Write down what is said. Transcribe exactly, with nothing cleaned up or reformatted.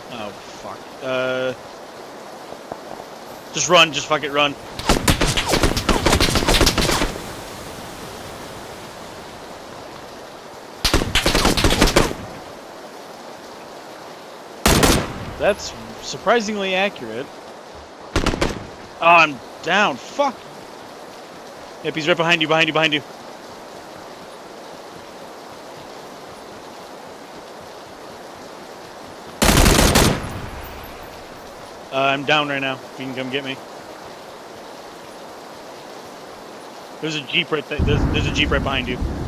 Oh, fuck. Uh... Just run, just fuck it, run. That's surprisingly accurate. Oh, I'm down. Fuck. Yep, he's right behind you, behind you, behind you. Uh, I'm down right now. If you can come get me. There's a Jeep right there. There's, there's a Jeep right behind you.